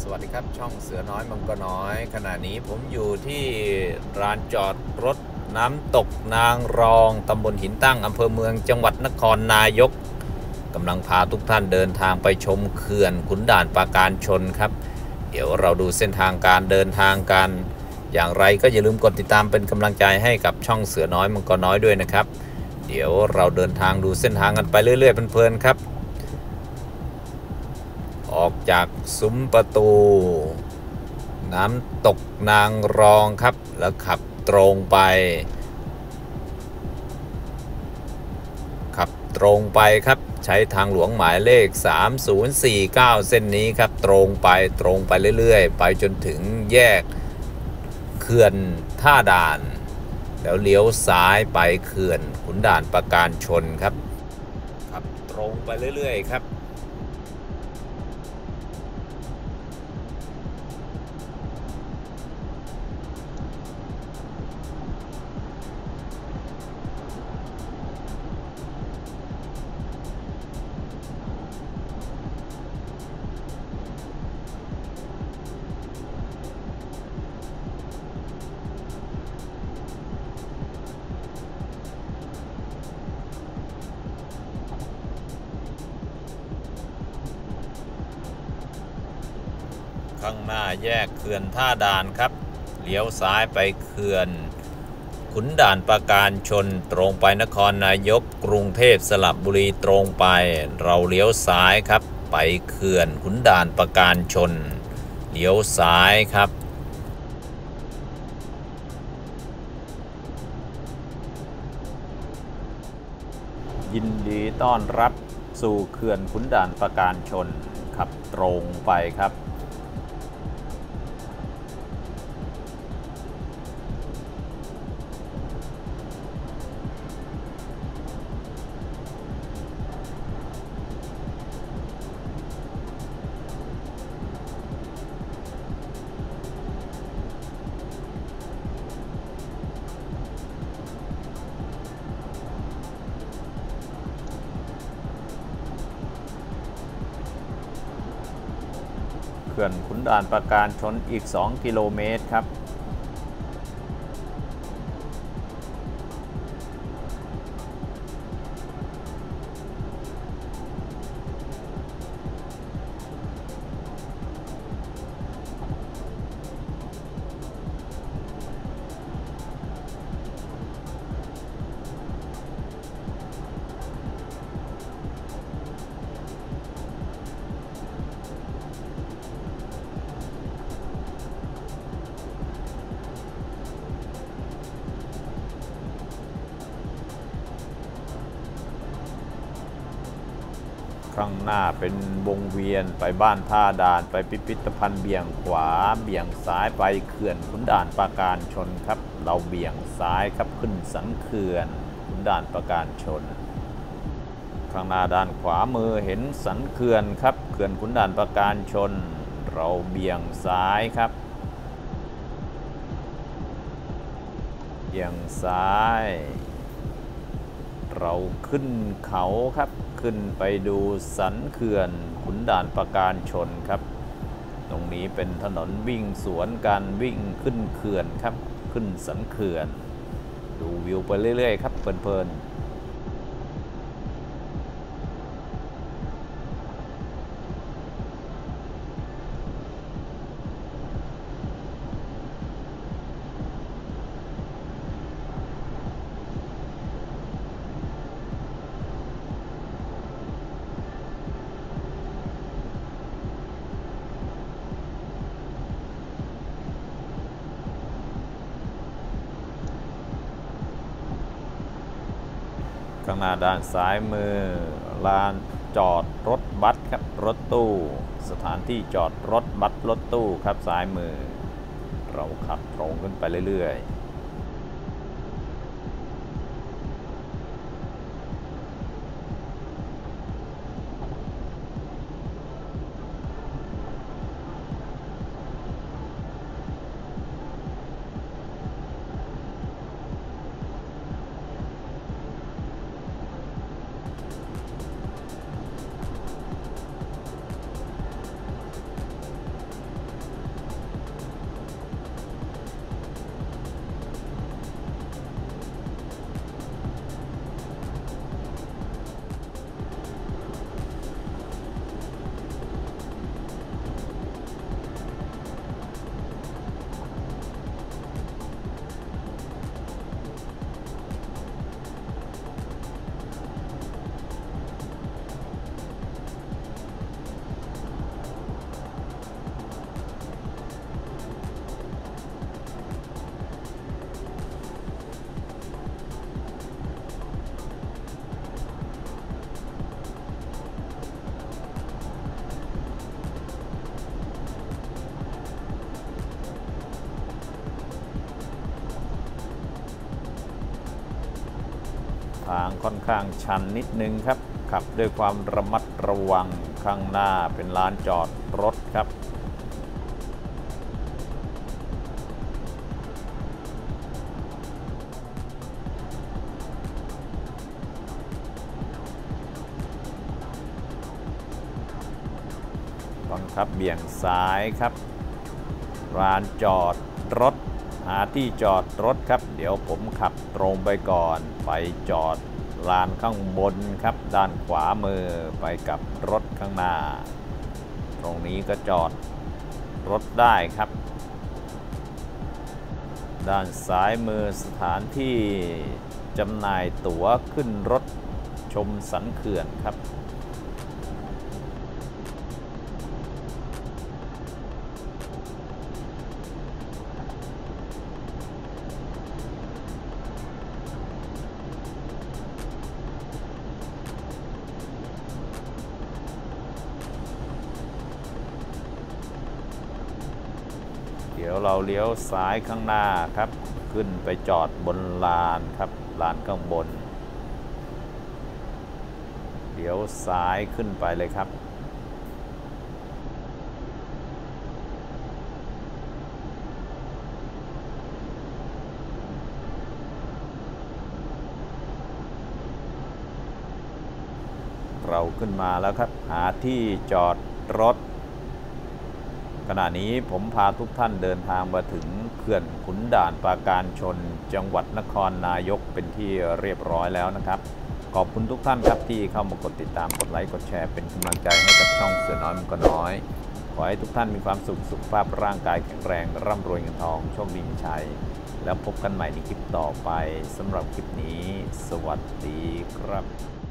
สวัสดีครับช่องเสือน้อยมังกรน้อยขณะนี้ผมอยู่ที่ร้านจอดรถน้ำตกนางรองตำบลหินตั้งอำเภอเมืองจังหวัดนครนายกกำลังพาทุกท่านเดินทางไปชมเขื่อนขุนด่านปราการชนครับเดี๋ยวเราดูเส้นทางการเดินทางกันอย่างไรก็อย่าลืมกดติดตามเป็นกำลังใจให้กับช่องเสือน้อยมังกรน้อยด้วยนะครับเดี๋ยวเราเดินทางดูเส้นทางกันไปเรื่อยๆเพลินๆครับออกจากซุ้มประตูน้ำตกนางรองครับแล้วขับตรงไปครับใช้ทางหลวงหมายเลข3049เส้นนี้ครับตรงไปเรื่อยๆไปจนถึงแยกเขื่อนท่าด่านแล้วเลี้ยวซ้ายไปเขื่อนขุนด่านปราการชนครับขับตรงไปเรื่อยๆครับข้างหน้าแยกเขื่อนท่าด่านครับเลี้ยวซ้ายไปเขื่อนขุนด่านปราการชนตรงไปนครนายกกรุงเทพสระบุรีตรงไปเราเลี้ยวซ้ายครับไปเขื่อนขุนด่านปราการชนเลี้ยวซ้ายครับยินดีต้อนรับสู่เขื่อนขุนด่านปราการชนขับตรงไปครับเขื่อนขุนด่านปราการชนอีก2กิโลเมตรครับข้างหน้าเป็นวงเวียนไปบ้านท่าด่านไปพิพิธภัณฑ์เบี่ยงขวาเบี่ยงซ้ายไปเขื่อนขุนด่านปราการชนครับเราเบี่ยงซ้ายครับขึ้นสันเขื่อนขุนด่านปราการชนข้างหน้าด้านขวามือเห็นสันเขื่อนครับเขื่อนขุนด่านปราการชนเราเบี่ยงซ้ายครับเบี่ยงซ้ายเราขึ้นเขาครับขึ้นไปดูสันเขื่อนขุนด่านปราการชนครับตรงนี้เป็นถนนวิ่งสวนกันวิ่งขึ้นเขื่อนครับขึ้นสันเขื่อนดูวิวไปเรื่อยๆครับเพลินๆข้างหน้าด้านซ้ายมือลานจอดรถบัสครับรถตู้สถานที่จอดรถบัสรถตู้ครับซ้ายมือเราขับตรงขึ้นไปเรื่อยๆทางค่อนข้างชันนิดนึงครับขับด้วยความระมัดระวังข้างหน้าเป็นลานจอดรถครับบังคับเบี่ยงซ้ายครับลานจอดรถหาที่จอดรถครับเดี๋ยวผมขับตรงไปก่อนไปจอดลานข้างบนครับด้านขวามือไปกับรถข้างหน้าตรงนี้ก็จอดรถได้ครับด้านซ้ายมือสถานที่จำหน่ายตั๋วขึ้นรถชมสันเขื่อนครับเดี๋ยวเราเลี้ยวซ้ายข้างหน้าครับขึ้นไปจอดบนลานครับลานข้างบนเดี๋ยวซ้ายขึ้นไปเลยครับเราขึ้นมาแล้วครับหาที่จอดรถขณะนี้ผมพาทุกท่านเดินทางมาถึงเขื่อนขุนด่านปราการชนจังหวัดนครนายกเป็นที่เรียบร้อยแล้วนะครับขอบคุณทุกท่านครับที่เข้ามากดติดตามกดไลค์กดแชร์เป็นกำลังใจให้กับช่องเสือน้อยมันก็น้อยขอให้ทุกท่านมีความสุขสุขภาพร่างกายแข็งแรงร่ำรวยเงินทองโชคดีมีชัยแล้วพบกันใหม่ในคลิปต่อไปสำหรับคลิปนี้สวัสดีครับ